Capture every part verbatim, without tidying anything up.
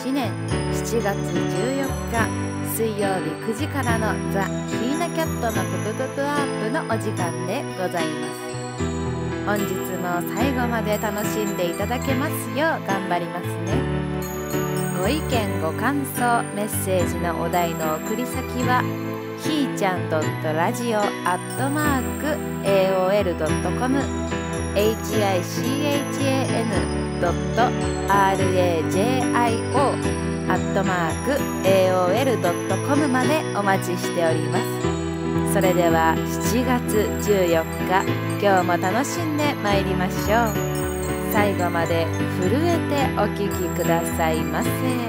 ちねんしちがつじゅうよっか水曜日くじからのザ・ヒーナキャットのププププアップのお時間でございます。本日も最後まで楽しんでいただけますよう頑張りますね。ご意見ご感想メッセージのお題の送り先はひーちゃん .radio アットマーク エーオーエルドットコム エイチアイシーエイチエーエヌドットアールエージェーアイオー アットマーク エーオーエルドットコム までお待ちしております。それではしちがつじゅうよっか今日も楽しんでまいりましょう。最後まで震えてお聞きくださいませ。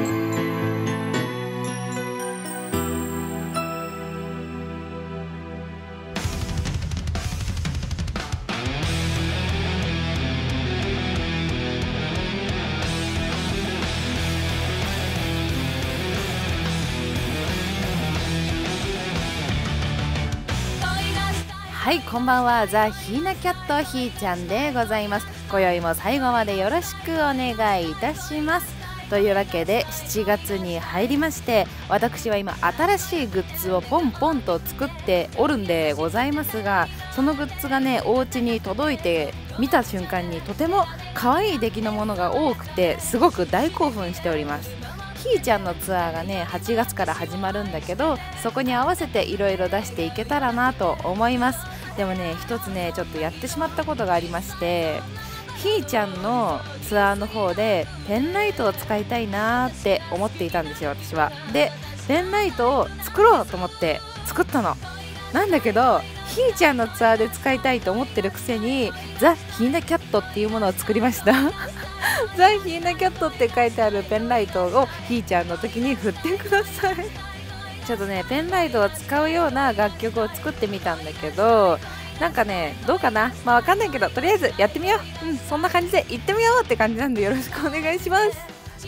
はい、こんばんは。ザ・ヒーナキャットひーちゃんでございます。今宵も最後までよろしくお願いいたします。というわけでしちがつに入りまして、私は今新しいグッズをポンポンと作っておるんでございますが、そのグッズがねお家に届いて見た瞬間にとても可愛い出来のものが多くてすごく大興奮しております。ひーちゃんのツアーがねはちがつから始まるんだけど、そこに合わせていろいろ出していけたらなと思います。でもね一つねちょっとやってしまったことがありまして、ひーちゃんのツアーの方でペンライトを使いたいなーって思っていたんですよ私は。でペンライトを作ろうと思って作ったのなんだけど、ひーちゃんのツアーで使いたいと思ってるくせにザ・ヒーナキャットっていうものを作りましたザ・ヒーナキャットって書いてあるペンライトをひーちゃんの時に振ってくださいちょっとねペンライトを使うような楽曲を作ってみたんだけど、なんかねどうかな、まあわかんないけどとりあえずやってみよう。うんそんな感じで行ってみようって感じなんでよろしくお願いします。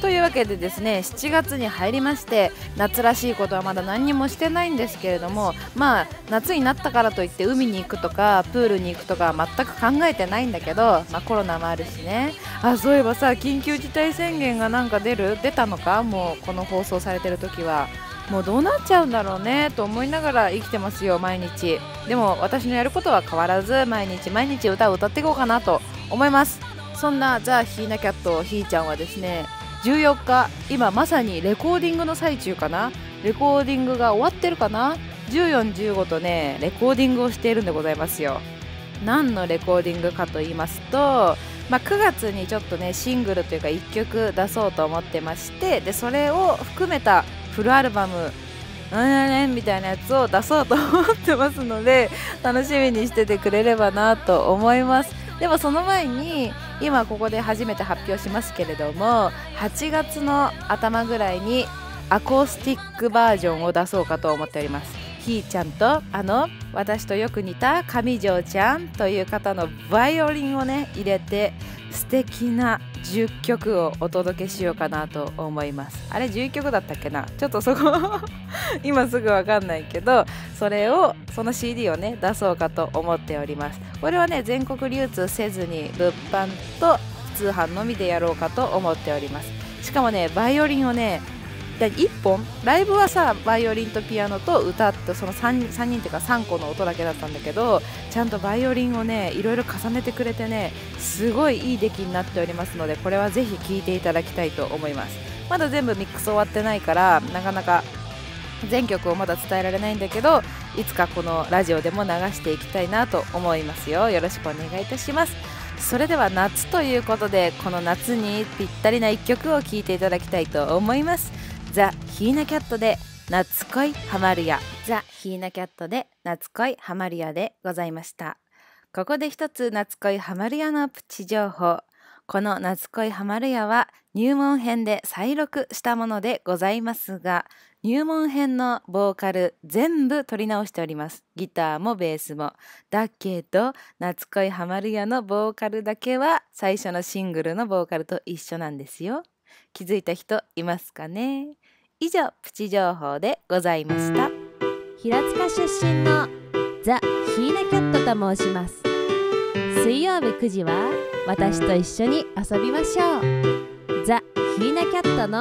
というわけでですねしちがつに入りまして、夏らしいことはまだ何にもしてないんですけれども、まあ夏になったからといって海に行くとかプールに行くとか全く考えてないんだけど、まあコロナもあるしね。あ、そういえばさ緊急事態宣言がなんか出る出たのか、もうこの放送されてる時はもうどうなっちゃうんだろうねと思いながら生きてますよ毎日。でも私のやることは変わらず毎日毎日歌を歌っていこうかなと思います。そんなザ・ヒーナキャットひーちゃんはですねじゅうよっか今まさにレコーディングの最中かな。レコーディングが終わってるかな。じゅうよん、じゅうごとねレコーディングをしているんでございますよ。何のレコーディングかと言いますと、まあ、くがつにちょっとねシングルというかいっきょく出そうと思ってまして、でそれを含めたフルアルバムなんやねんみたいなやつを出そうと思ってますので楽しみにしててくれればなと思います。でもその前に今ここで初めて発表しますけれども、はちがつの頭ぐらいにアコースティックバージョンを出そうかと思っております。ひーちゃんとあの私とよく似た上条ちゃんという方のバイオリンをね入れて素敵なじゅっきょくをお届けしようかなと思います。あれじゅういっきょくだったっけな、ちょっとそこ今すぐわかんないけど、それをその シーディー をね出そうかと思っております。これはね全国流通せずに物販と通販のみでやろうかと思っております。しかもねバイオリンをねいっぽん、ライブはさバイオリンとピアノと歌ってその 3, 3人っていうかさんこの音だけだったんだけど、ちゃんとバイオリンをねいろいろ重ねてくれてねすごいいい出来になっておりますので、これはぜひ聴いていただきたいと思います。まだ全部ミックス終わってないからなかなか全曲をまだ伝えられないんだけど、いつかこのラジオでも流していきたいなと思いますよ。よろしくお願いいたします。それでは夏ということでこの夏にぴったりないっきょくを聴いていただきたいと思います。ザ・ヒーナキャットで夏恋ハマるや。ザ・ヒーナキャットで夏恋ハマるやでございました。ここで一つ夏恋ハマるやのプチ情報。この夏恋ハマるやは入門編で再録したものでございますが、入門編のボーカル全部取り直しております。ギターもベースも。だけど夏恋ハマるやのボーカルだけは最初のシングルのボーカルと一緒なんですよ。気づいた人いますかね。以上プチ情報でございました。 平塚出身のザ・ヒーナキャットと申します。水曜日くじは私と一緒に遊びましょう。ザ・ヒーナキャットの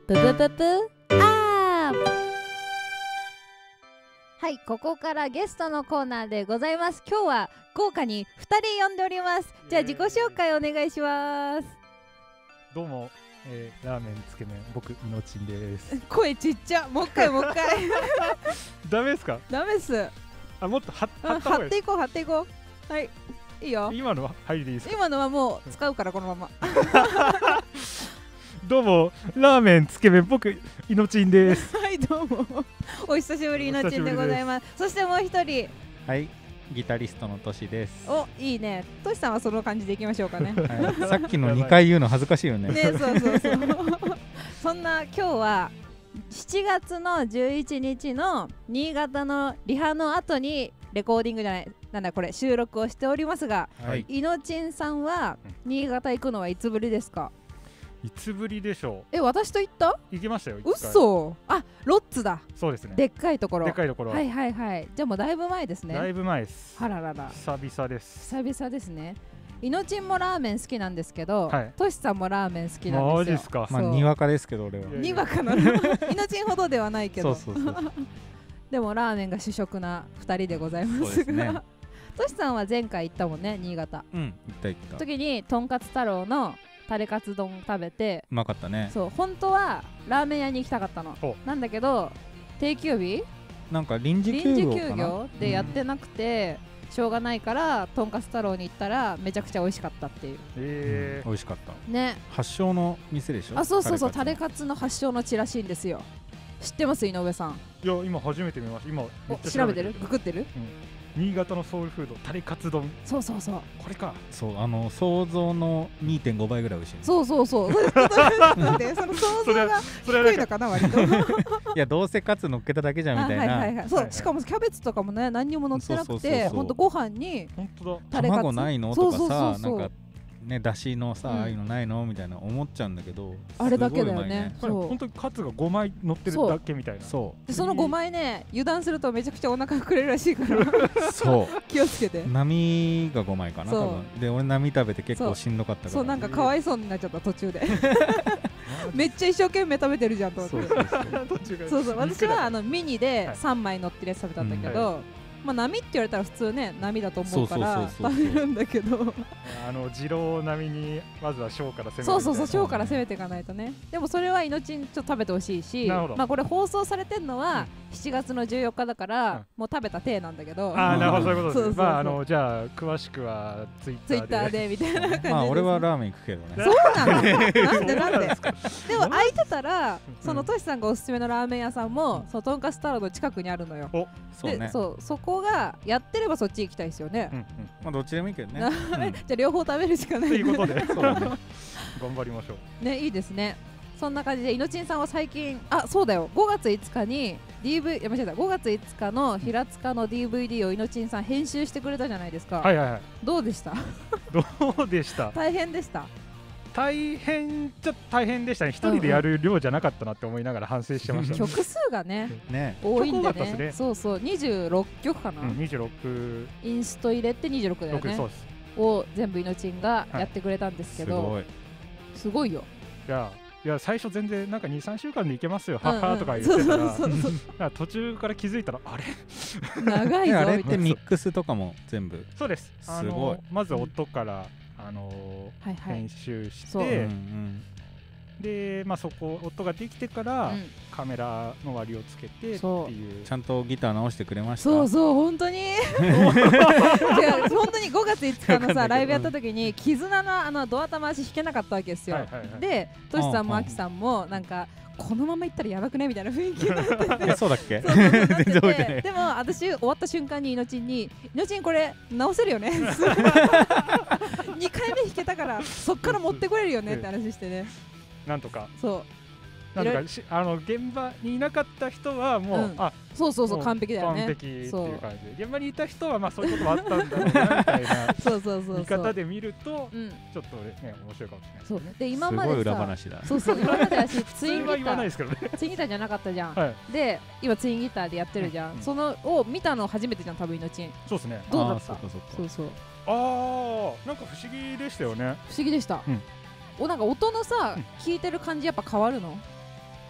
ブブブブアップ。はい、ここからゲストのコーナーでございます。今日は豪華にふたり呼んでおります。じゃあ自己紹介お願いします。 どうも、えー、ラーメンつけ麺僕いのちんです声ちっちゃ。もう一回もう一回ダメですか？ ダメっす。 あ、もっと張張った方がいい。 っていこう張っていこう。はい、いいよ。 今のは入りでいいですか？ 今のはもう使うからこのままどうも、ラーメンつけ麺僕いのちんですはい、どうもお久しぶりのちんでございます。そしてもう一人、 はい、ギタリストのトシです。 お、いいね。トシさんはその感じでいきましょうかねはい、さっきのにかい言うの恥ずかしいよね。 ね、そうそうそうそんな今日はしちがつのじゅういちにちの新潟のリハの後にレコーディングじゃないなんだこれ収録をしておりますが、 はい、 いのちんさんは新潟行くのはいつぶりですか？ いつぶりでしょう？ え、私と行った？ 行きましたよ。 うっそ。あ、ロッツだ。 そうですね。 でっかいところ。 でっかいところ。 はいはいはい。じゃあもうだいぶ前ですね。 だいぶ前です。 あららら。 久々です。 久々ですね。いのちんもラーメン好きなんですけど、 はい、 トシさんもラーメン好きなんですよ。 マジですか？ まあにわかですけど俺は。 にわかなの。いのちんほどではないけど。 そうそうそう。 でもラーメンが主食なふたりでございますが、トシさんは前回行ったもんね、新潟。 うん、行った行った。 時にとんかつ太郎のタレカツ丼食べて、 うまかったね。 そう、本当はラーメン屋に行きたかったの。なんだけど定休日なんか臨時休業かなでやってなくて、うん、しょうがないからとんかつ太郎に行ったらめちゃくちゃ美味しかったっていう。 えー、美味しかったね。 発祥の店でしょ？ あ、そうそうそう、タレカツの発祥の地らしいんですよ。知ってます？井上さん。 いや、今初めて見ました。今めっちゃ調べてる？ググってる？うん、 新潟のソウルフードタレカツ丼。 そうそうそう、 これか。 そう、あの想像の にてんご 倍ぐらい美味しい、ね、 そうそうそうちょっと待ってその想像が低いのかな割といや、どうせカツ乗っけただけじゃんみたいな。 はいはいはい、そう、しかもキャベツとかもね何にも乗ってなくて、ほんとご飯にタレカツ卵ないのとかさ、なんかね、だしのさ、うん、ああいうのないのみたいな思っちゃうんだけど、 あれだけだよね。 ね、これ本当にカツがごまい乗ってるだけみたいな。 そうで、そのごまいね、油断するとめちゃくちゃお腹膨れるらしいからそう気をつけて。 波がごまいかな多分で、俺波食べて結構しんどかったから、 そう、なんかかわいそうになっちゃった途中でめっちゃ一生懸命食べてるじゃんと思って。そうそう、私はあのミニでさんまい乗ってるやつ食べたんだけど、まあ波って言われたら普通ね、波だと思うから食べるんだけど、あの二郎並みにまずは小から攻めて、 そうそうそう、小から攻めていかないとね。でもそれは命にちょっと食べてほしいし、まあこれ放送されてるのはしちがつのじゅうよっかだからもう食べた体なんだけど、 ああ、なるほど、そういうことです。まああのじゃあ詳しくはツイッターでみたいな感じで。 まあ俺はラーメン行くけどね。 そうなの？なんでなんで？でも空いてたらそのトシさんがおすすめのラーメン屋さんもそのとんかつ太郎の近くにあるのよ。 そうね。 そう、そこがやってればそっち行きたいですよね。 まあどっちでもいいけどね。 じゃあ両方食べるしかないということで頑張りましょうね。いいですね。そんな感じでいのちんさんは最近、あ、そうだよ、ごがついつかに ディーブイ、やめちゃった、ごがついつかの平塚の ディーブイディー をいのちんさん編集してくれたじゃないですか。 はいはいはい。 どうでした？ どうでした？ 大変でした？ 大変じゃ大変でしたね。一人でやる量じゃなかったなって思いながら反省してました。 曲数がね多いんでね。そうそう、にじゅうろっきょくかな。 にじゅうろくインスト入れてにじゅうろくだよね。を全部いのちんがやってくれたんですけど、すごいよ。 いやいや、最初全然なんかにさんしゅうかんでいけますよははとか言ってたら、途中から気づいたらあれ長いぞ。 あれってミックスとかも全部？ そうです。すごい。まず音からあの編集して、で、まあそこ音ができてからカメラの割りをつけてっていう。 ちゃんとギター直してくれました？ そうそう、本当に。いや本当にごがついつかのさライブやった時に絆のあのドア玉足弾けなかったわけですよ。で、トシさんもアキさんもなんかこのままいったらやばくねみたいな雰囲気になってて。 そうだっけ？ でも私終わった瞬間にいのちんに「いのちんこれ直せるよね」にかいめ弾けたからそっから持ってこれるよねって話してね。 なんとか。 そう。 なんとかあの現場にいなかった人はもう、うん、あ、 そうそうそう、完璧だよね。 完璧っていう感じで、現場にいた人はまあそういうこともあったんだろうなみたいなそうそうそう見方で見ると、うん、ちょっとね面白いかもしれない。 そうで、今までさ、 すごい裏話だ。 そうそう、今まで私ツインギターツインギターじゃなかったじゃん。 はい、 で今ツインギターでやってるじゃん。うん、そのを見たの初めてじゃん多分いのちん。 そうですね。 どうだった？ そうそうそう。 ああ、なんか不思議でしたよね。 不思議でした。うん、お、なんか音のさ、聞いてる感じやっぱ変わるの？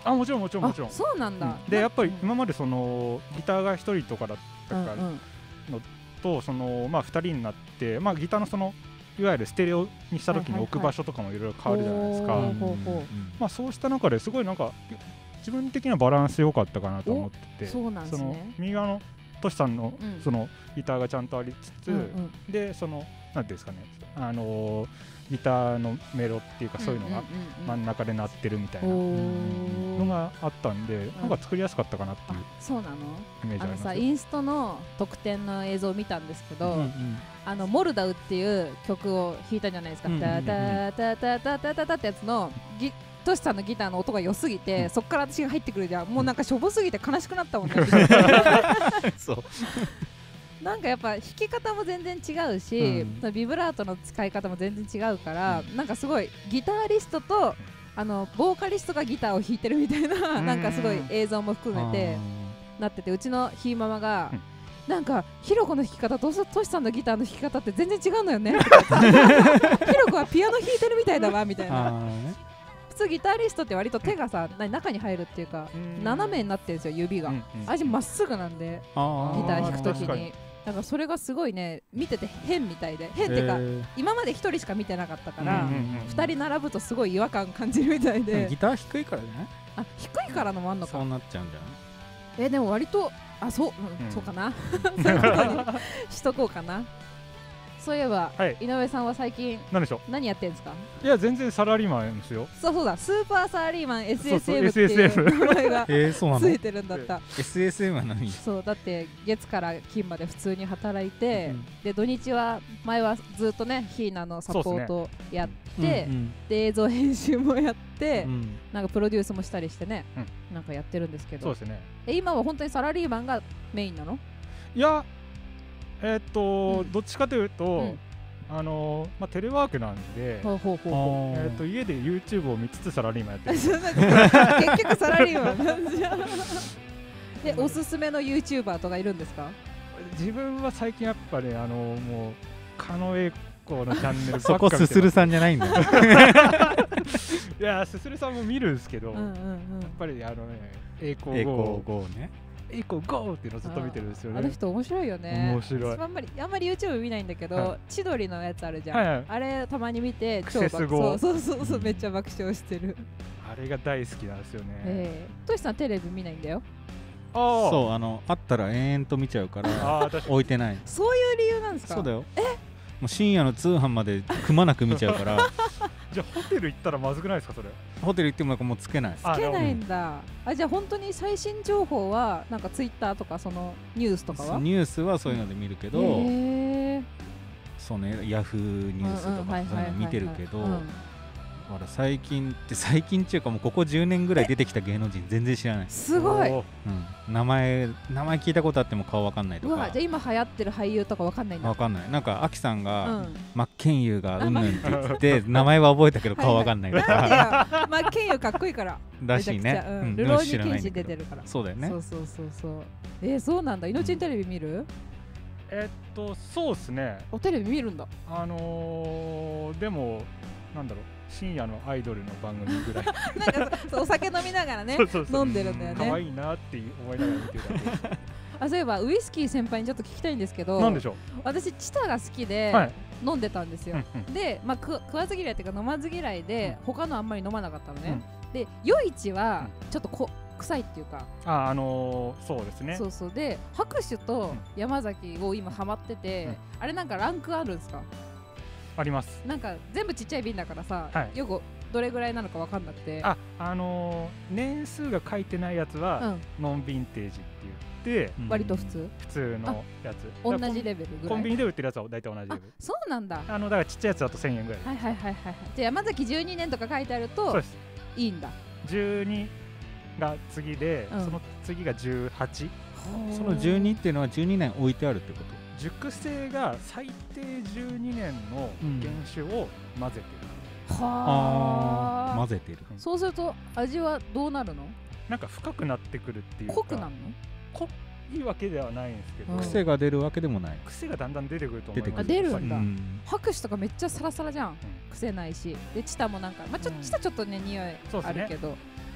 あ、もちろんもちろんもちろん。 そうなんだ。 でやっぱり今までそのギターがひとりとかだったからのと、そのまあふたりになって、まあギターのそのいわゆるステレオにした時に置く場所とかもいろいろ変わるじゃないですか。まあそうした中ですごいなんか自分的にはバランス良かったかなと思ってて、 そうなんですね。 その右側のトシさんのそのギターがちゃんとありつつ、うんうん、でそのなんていうんですかね、あのー、ギターのメロっていうかそういうのが真ん中で鳴ってるみたいなのがあったんで、なんか作りやすかったかなっていう、 そうなのイメージあります。あのさ、 インストの特典の映像を見たんですけど、うんうん、あのモルダウっていう曲を弾いたじゃないですか。タタタタタタタタってやつのギトシさんのギターの音が良すぎて、うん、そっから私が入ってくるじゃん。もうなんかしょぼすぎて悲しくなったもんね。 そうなんかやっぱ弾き方も全然違うし、うん、ビブラートの使い方も全然違うから、うん、なんかすごいギタリストとあのボーカリストがギターを弾いてるみたいな、なんかすごい映像も含めてなってて、うちのひーママが、うん、なんかヒロコの弾き方とトシさんのギターの弾き方って全然違うのよね。ヒロコはピアノ弾いてるみたいだわみたいな。普通ギタリストって割と手がさ、うん、中に入るっていうか斜めになってるんですよ、指が。味まっすぐなんでギター弾くときに。だからそれがすごいね、見てて変みたいで、変っていうか今までひとりしか見てなかったからふたり並ぶとすごい違和感感じるみたいで。 ギター低いからね。 あ、低いからのもあんのか。 そうなっちゃうんじゃない。えでも割とあ、そう、うんうん、そうかな。そういうことにしとこうかな。そういえば、はい、井上さんは最近何でしょう、 何やってんですか。 いや全然サラリーマンですよ。 そうそうだ、スーパーサラリーマン エスエスエム っていう名前がついてるんだった。 エスエスエム は何。 そうだって月から金まで普通に働いて、うん、で土日は前はずっとねヒーナのサポートやって、ね、うんうん、で映像編集もやって、うん、なんかプロデュースもしたりしてね、うん、なんかやってるんですけど。 そうですね。 え今は本当にサラリーマンがメインなの。 いやえー、っと、うん、どっちかというと、うん、あのーまあ、テレワークなんで、えー、と家で YouTube を見つつサラリーマンやってる。 結局サラリーマンなんじゃん。でおすすめの YouTuber とかいるんですか。 自分は最近やっぱり、ね、あのー、もう狩野英孝のチャンネルばっかそこすするさんじゃないんだよ。 いやすするさんも見るんですけど、うんうんうん、やっぱりあのね栄光号ねエイコーゴーっていうのをずっと見てるんですよね。 あの人面白いよね。 面白い。 あんまりあんまり YouTube 見ないんだけど、はい、千鳥のやつあるじゃん。 はいはい、 あれたまに見て超爆笑。そうそうそう、めっちゃ爆笑してる。 あれが大好きなんですよね。 ええー、トシさんテレビ見ないんだよ。 ああ。そう、あのあったら延々と見ちゃうから置いてない。 そういう理由なんですか。 そうだよ。 え？もう深夜の通販までくまなく見ちゃうから。 じゃあホテル行ったらまずくないですかそれ。 ホテル行ってもなんかもうつけない。 つけないんだ。あ、じゃあ本当に最新情報はなんかツイッターとかそのニュースとかは。 ニュースはそういうので見るけど、そうね、ヤフーニュースとかそういうの見てるけど、ほら最近って最近っていうかもうここじゅうねんぐらい出てきた芸能人全然知らない。 すごい、うん、 名前名前聞いたことあっても顔わかんないとか。 うわ、じゃあ今流行ってる俳優とかわかんないんだ。 わかんない。なんかアキさんが、うん、真剣佑がうんぬんって言って名前は覚えたけど顔わかんないとか。 真剣佑かっこいいかららしいね。 うん、ルローニケンシ出てるから。 そうだよね。 そうそうそうそう。えー、そうなんだ。イノチンテレビ見る？うん、 えっとそうですね。 おテレビ見るんだ。 あのー、でもなんだろう、深夜のアイドルの番組ぐらい。 なんかそうお酒飲みながらねそうそうそう飲んでるんだよね。 可愛いなって思いながら見てるだけ。 あ、そういえばウイスキー先輩にちょっと聞きたいんですけど。 なんでしょう。 私チタが好きで、はい、飲んでたんですよ。うんうん、で、まあ、食わず嫌いっていうか飲まず嫌いで、うん、他のあんまり飲まなかったのね。うん、で夜市はちょっとこ臭いっていうか、 あ、あのー、そうですね。 そうそうで拍手と山崎を今ハマってて、うん、あれなんかランクあるんですか。 あります。 なんか全部ちっちゃい瓶だからさ、はい、よくどれぐらいなのか分かんなくて、 あ、あのー、年数が書いてないやつは、うん、ノンヴィンテージって言って、 うん、割と普通普通のやつ同じレベルぐらい。 コンビニで売ってるやつは大体同じレベル。 そうなんだ。 あのだからちっちゃいやつだとせんえんぐらい。 はいはいはいはい。じゃあ山崎じゅうにねんとか書いてあるとそうですいいんだ。 じゅうにが次で、うん、その次がじゅうはち。 そのじゅうにっていうのはじゅうにねん置いてあるってこと。 熟成が最低じゅうにねんの原酒を混ぜてる、 うん、はあ混ぜてる。 そうすると味はどうなるの。 なんか深くなってくるっていうか。 濃くなるの。 濃いわけではないんですけど、 癖が出るわけでもない。 癖がだんだん出てくると思います。 あ、出るんだ、うん、拍手とかめっちゃサラサラじゃん、うん、癖ないしでチタもなんか、まあ、ちょ、うん、チタちょっとね匂いあるけど、ね、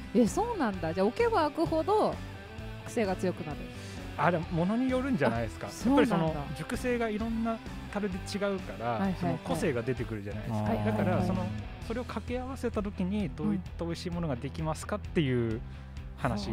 え、そうなんだ。じゃあ置けば置くほど癖が強くなる。 あれものによるんじゃないですか。やっぱりその熟成がいろんな樽で違うから、その個性が出てくるじゃないですか。だからそのそれを掛け合わせた時にどういった美味しいものができますかっていう話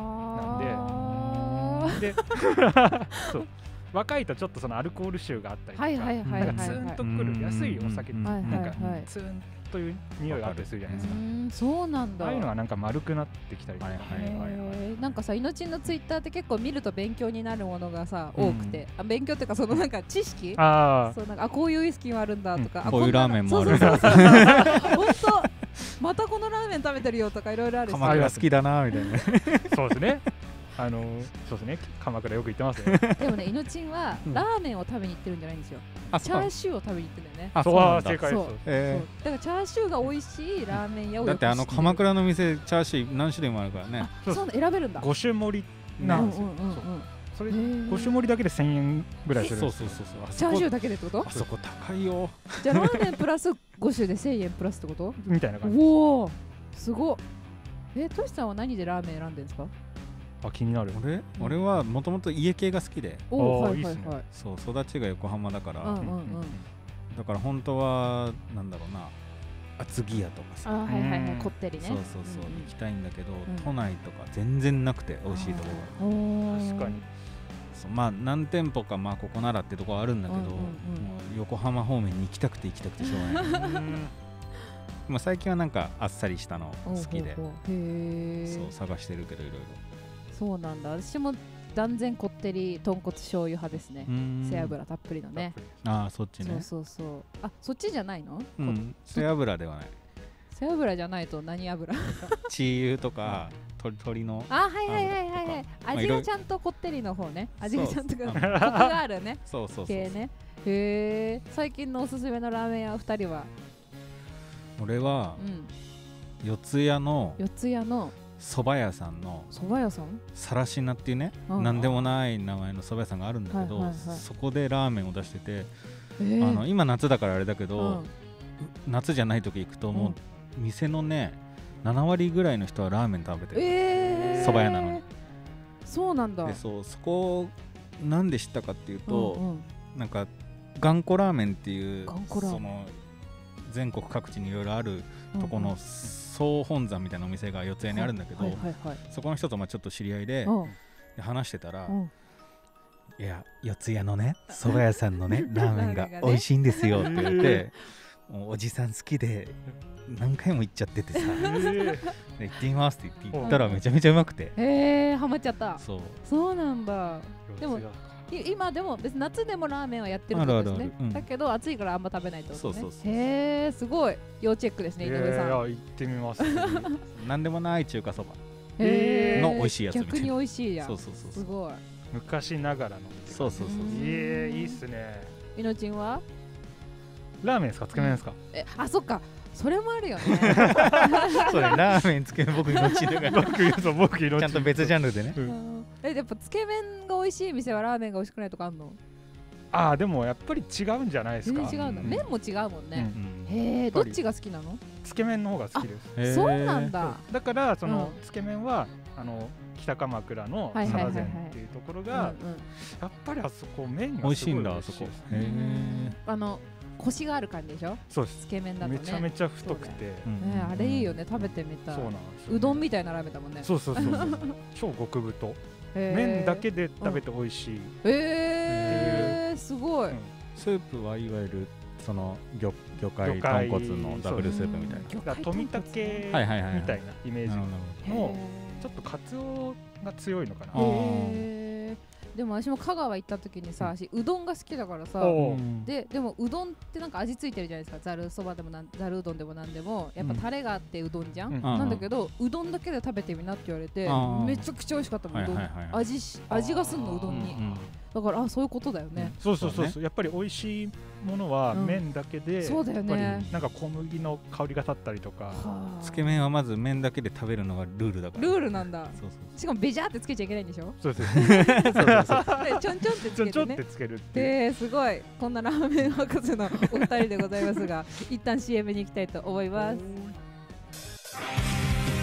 なんで、でそう若いとちょっとそのアルコール臭があったりとか、なんかツーンとくる安いお酒になんかツーンという匂いがあったりするじゃないですか。 そうなんだ。 ああいうのがなんか丸くなってきたりとか、 なんかさ、いのちんのツイッターって結構見ると勉強になるものがさ多くて、あ、勉強っていうかそのなんか知識、あそうなんかあこういうウイスキーもあるんだとか、 こういうラーメンもあるんだ。本当またこのラーメン食べてるよとかいろいろあるし、 鎌倉好きだなみたいな。 そうですね。あのそうですね、鎌倉よく行ってますね。 でもね、いのちんはラーメンを食べに行ってるんじゃないんですよ。チャーシューを食べに行ってるんだよね。 あ、そうは正解です。 だからチャーシューが美味しいラーメン屋を。 だってあの鎌倉の店チャーシュー何種類もあるからね。 そう選べるんだ。 ご種盛りなんですよ。それご種盛りだけでせんえんぐらいする。 そうそうそうそう。 チャーシューだけでってこと？ あそこ高いよ。 じゃあラーメンプラスご種でせんえんプラスってこと？ みたいな感じ。 おお、すごっ。え、としさんは何でラーメン選んでるんですか？ あ、気になる。 俺、俺はもともと家系が好きで、 おー、はいはいはい。 そう育ちが横浜だから、だから本当はなんだろうな、厚木屋とかさ、 あ、はいはいはい、こってりね。 そうそうそう行きたいんだけど、都内とか全然なくて美味しいところが。 確かに。 そう、まあ何店舗かまあここならってとこはあるんだけど、横浜方面に行きたくて行きたくてしょうがない。まあ最近はなんかあっさりしたの好きで、そう探してるけどいろいろ。 そうなんだ。私も断然こってり豚骨醤油派ですね。背脂たっぷりのね。 ああ、そっちね。 そうそうそう。あ、そっちじゃないの？ うん、背脂ではない。 背脂じゃないと何油？ チー油とか鶏の。 あ、はいはいはいはいはい。味がちゃんとこってりの方ね。味がちゃんとコクがあるね。 そうそうそう。 系ね。へえ。最近のおすすめのラーメン屋ふたりは？ 俺は四谷の。 四谷の。 蕎麦屋さんの蕎麦屋さんさらしなっていうね、なんでもない名前の蕎麦屋さんがあるんだけど、そこでラーメンを出してて、あの今夏だからあれだけど、夏じゃない時行くともう店のねななわりぐらいの人はラーメン食べてる、蕎麦屋なのに。 そうなんだ。 で、そう、そこなんで知ったかっていうと、なんか頑固ラーメンっていうその全国各地にいろいろあるとこの総本山みたいなお店が四谷にあるんだけど、そこの人とまあちょっと知り合いで話してたら、いや四谷のね蕎麦屋さんのねラーメンが美味しいんですよって言って、もうおじさん好きで何回も行っちゃっててさ、行ってみますって言って行ったらめちゃめちゃうまくて、 へえ、ハマっちゃった。 そうそうなんだ。でも今でも別に夏でもラーメンはやってるんですね。だけど暑いからあんま食べないってことね。へえ、すごい要チェックですね、井上さん。 行ってみます。 なんでもない中華そばの美味しいやつみたいな。 逆に美味しいや。 そうそうそう。 すごい。 昔ながらの。 そうそうそう。 ええ、いいっすね。 いのちんは？ ラーメンですか、つけ麺ですか？ え、あ、そっか。それもあるよね。 そうね、ラーメンつけ麺僕命だから。 僕命。 ちゃんと別ジャンルでね。 え、やっぱつけ麺が美味しい店はラーメンが美味しくないとかあるの？ ああ、でもやっぱり違うんじゃないですか。 違うんだ。麺も違うもんね。へえ、どっちが好きなの？ つけ麺の方が好きです。 そうなんだ。 だからそのつけ麺はあの北鎌倉のサラゼンっていうところがやっぱりあそこ麺が美味しいんだ、あそこ。へえ。あのコシがある感じでしょ？ そうです。 つけ麺だとね。 めちゃめちゃ太くて、 あれいいよね、食べてみたい。 そうなんです。 うどんみたいなラーメンだもんね。 そうそうそう。超極太。麺だけで食べて美味しい。 ええ、すごい。 スープはいわゆるその魚魚介豚骨のダブルスープみたいな。 富田系みたいなイメージのちょっとカツオが強いのかな。 でも私も香川行った時にさ、私うどんが好きだからさ、ででもうどんってなんか味付いてるじゃないですか。ざるそばでもなんざるうどんでもなんでもやっぱタレがあってうどんじゃん。なんだけどうどんだけで食べてみなって言われてめちゃくちゃ美味しかったもん。うどん味味がすんのうどんに。だからあ、そういうことだよね。 そうそうそうそう。やっぱり美味しいものは麺だけで、 そうだよね。 なんか小麦の香りが立ったりとか。 つけ麺はまず麺だけで食べるのがルールだから。 ルールなんだ。しかもベジャーってつけちゃいけないんでしょ。 そうです。 ちょんちょんってつけてね。 ちょんってつけるって。 え、すごい。こんなラーメン博士のお二人でございますが、一旦 シーエム に行きたいと思います。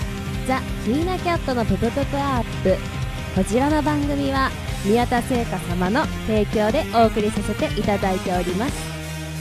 ザ・ヒーナキャットのププププアップ。こちらの番組は宮田製菓様の提供でお送りさせていただいております。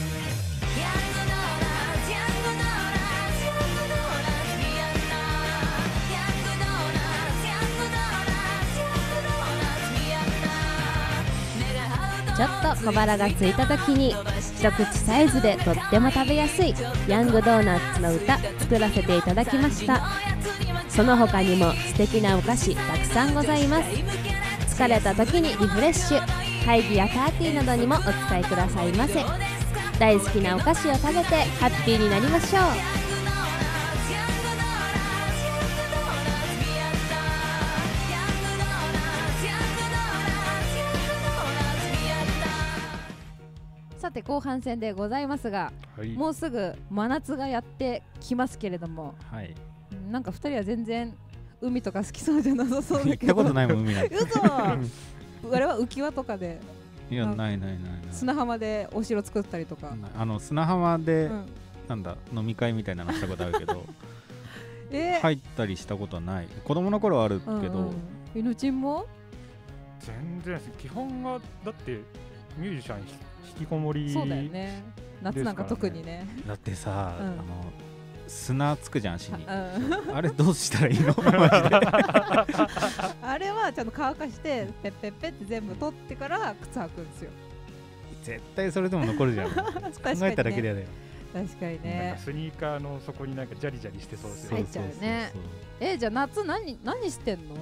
ちょっと小腹が空いた時に一口サイズでとっても食べやすいヤングドーナツの歌作らせていただきました。その他にも素敵なお菓子たくさんございます。疲れた時にリフレッシュ、会議やパーティーなどにもお使いくださいませ。大好きなお菓子を食べてハッピーになりましょう。 さて後半戦でございますが、はい、もうすぐ真夏がやってきますけれども、はい、なんかふたりは全然海とか好きそうじゃなさそうだけど。 行ったことないもん海なんて。 嘘あれは浮き輪とかで。 いやないないないない。 砂浜でお城作ったりとか。 あの砂浜で、うん、なんだ飲み会みたいなのしたことあるけど、えー、入ったりしたことはない。子供の頃はあるけど、うんうん、 イノチンも全然基本がだってミュージシャン引きこもり、 そうだよね。夏なんか特にね。 だってさ、うん、あの砂つくじゃん足に、うん、あれどうしたらいいのマジであれはちゃんと乾かしてペッペッペって全部取ってから靴履くんですよ。 絶対それでも残るじゃん考えただけでやだよ。 確かにね。 スニーカーの底になんかジャリジャリしてそうですよ。 入っちゃうね。えじゃあ夏何何してんの？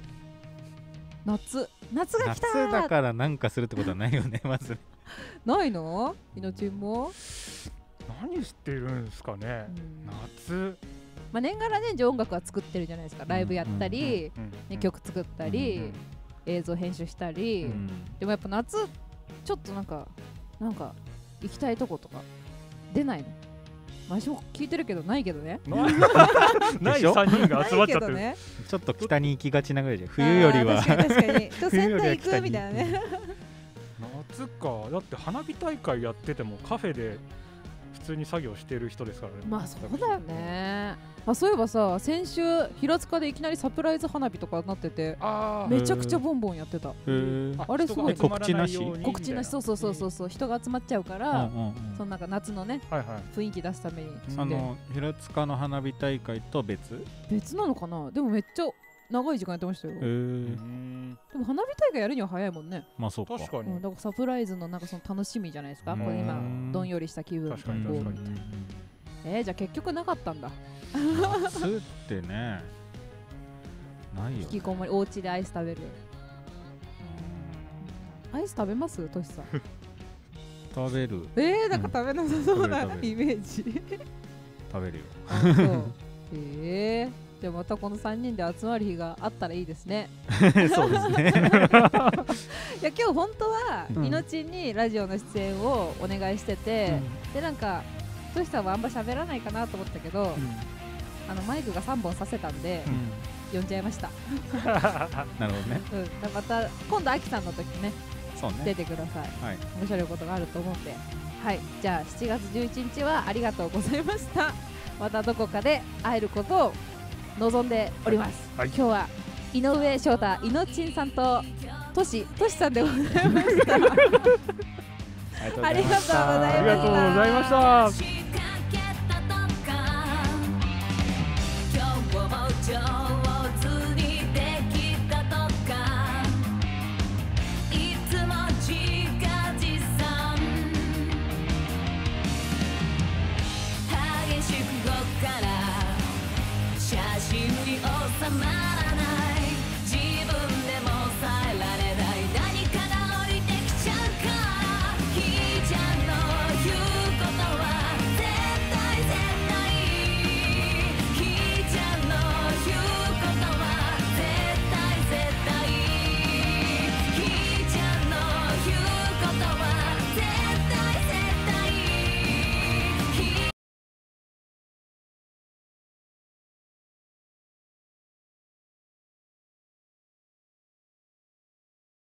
夏夏が来たー。 夏だからなんかするってことはないよねまず。 ないの？イノチンも何してるんですかね、うん、夏、 まあ、年がら年中音楽は作ってるじゃないですか。ライブやったり、うんうんね、曲作ったり、うんうん、映像編集したり、うん、でもやっぱ夏ちょっとなんかなんか行きたいとことか出ないの？私も聞いてるけどないけどねないさんにんが集まっちゃってる、ね、 ちょっと北に行きがちなぐらいじゃん冬よりは。 確かに確かに仙台行くみたいなね夏か。だって花火大会やっててもカフェで普通に作業してる人ですからね。 まあそうだよね。あそういえばさ先週平塚でいきなりサプライズ花火とかなっててめちゃくちゃボンボンやってた。あれすごい告知なし告知なしそうそうそうそうそう人が集まっちゃうから、うんうんうん、そのなんか夏のね、はいはい、雰囲気出すために。 あの平塚の花火大会と別別なのかな。でもめっちゃ長い時間やってましたよ。でも花火大会やるには早いもんね。 まあそうか。 確かに、 うん、だからサプライズのなんかその楽しみじゃないですか。これ今どんよりした気分。 確かに確かに。 えー、じゃあ結局なかったんだ。 夏ってねないよ、ね。 引きこもりお家でアイス食べる。アイス食べますトシさん？ 食べる。 えー、なんか食べなさそうな、うん、イメージ。 食べるよ。 あそうえーじゃあまたこのさんにんで集まる日があったらいいですねそうですねいや今日本当は、うん、いのちんにラジオの出演をお願いしてて、うん、でなんかトシさんはあんま喋らないかなと思ったけど、うん、あのマイクがさんぼんさせたんで、うん、呼んじゃいましたなるほどね、 うん、また今度アキさんの時ねそうね出てください、はい、面白いことがあると思うんで。はいじゃあしちがつじゅういちにちはありがとうございました。またどこかで会えることを望んでおります、はい、今日は井上翔太いのちんさんととしとしさんでございましたありがとうございました。 ありがとうございました。